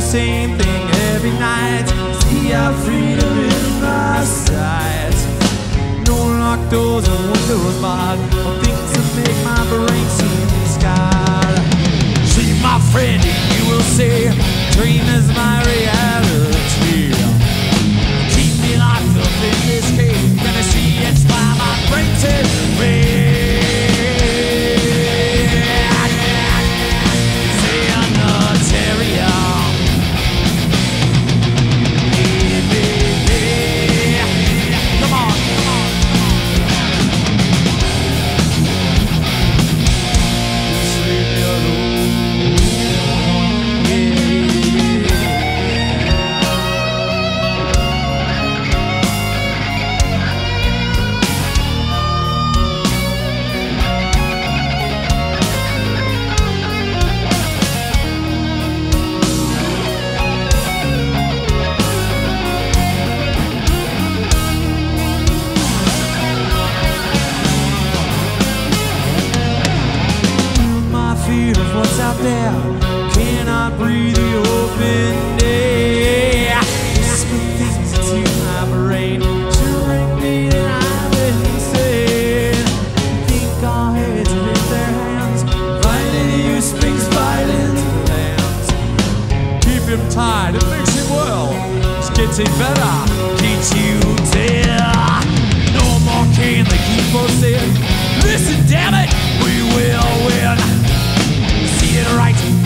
same thing every night. See our freedom in my sight. No locked doors and windows barred, or things that make my brain seem scarred. See my friend, you will say, dream is my reality. Keep me locked up in this cage, gonna see it's why my brain's in red. Sanitarium. Come on, come on. Sleep me alone. Of what's out there, cannot breathe the open air. Whisper things into my brain to bring me that I'm insane. Think our heads are in their hands, fighting you springs violent lands. Keep him tied, it makes him well. It's getting better, can't you tell? No more can they keep us in. Listen, damn it, we will win. Right